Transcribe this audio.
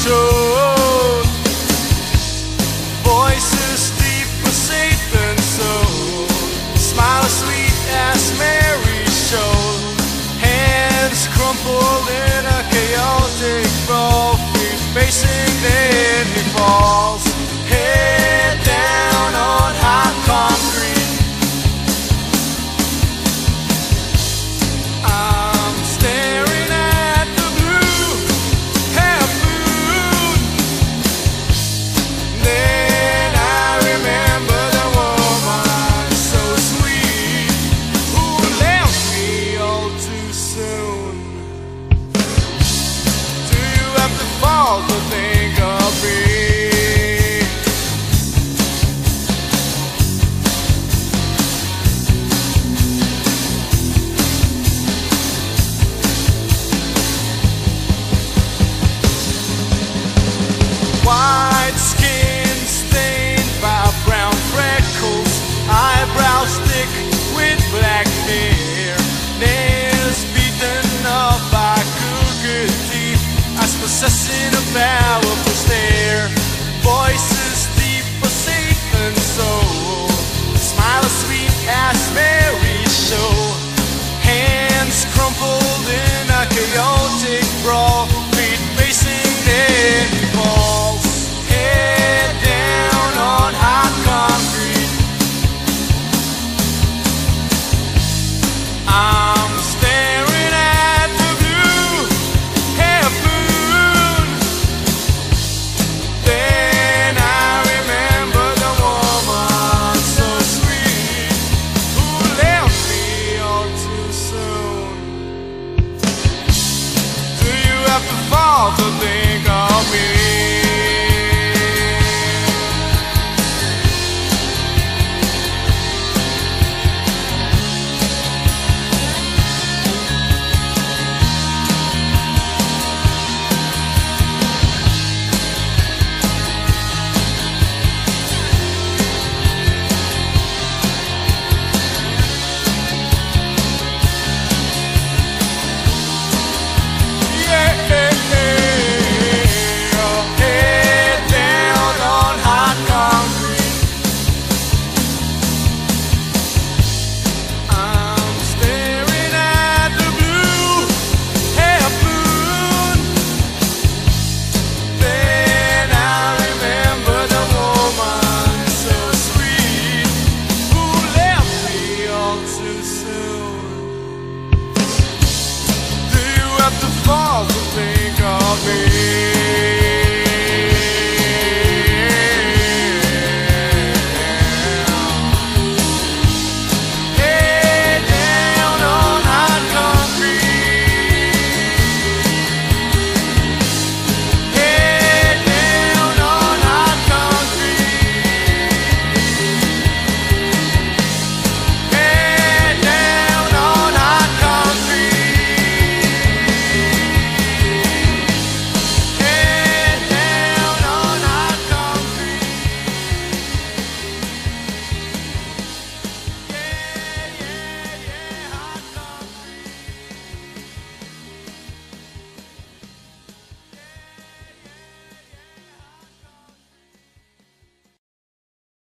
told. Voices deep but safe and soul. Smile as sweet as Mary showed. Hands crumpled in a chaotic brawl. Feet facing, then he falls. Head down on hot concrete. I'm staring at the blue half moon. Then I remember the woman so sweet who left me all too soon. Do you have to fall to think of me? White skin stained by brown freckles, eyebrows thick with black hair, nails beaten off by crooked teeth, as possessing a powerful stare.